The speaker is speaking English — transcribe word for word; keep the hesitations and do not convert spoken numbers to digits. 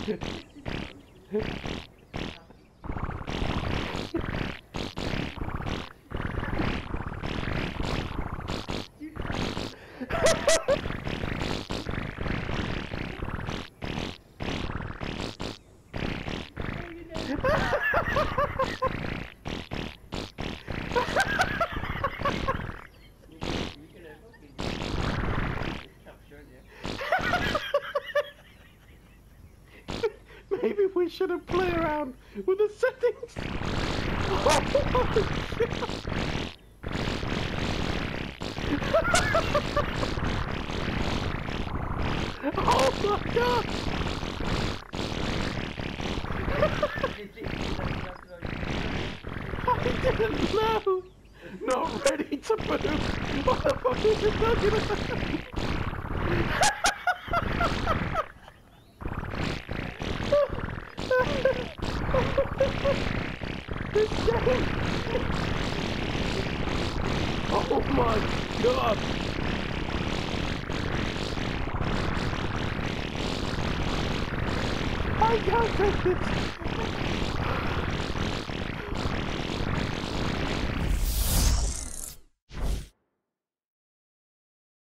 Maybe we shouldn't play around with the settings. Oh my god! I didn't know! Not ready to move! What the fuck is it talking about? This game! Oh my god! I can't take this!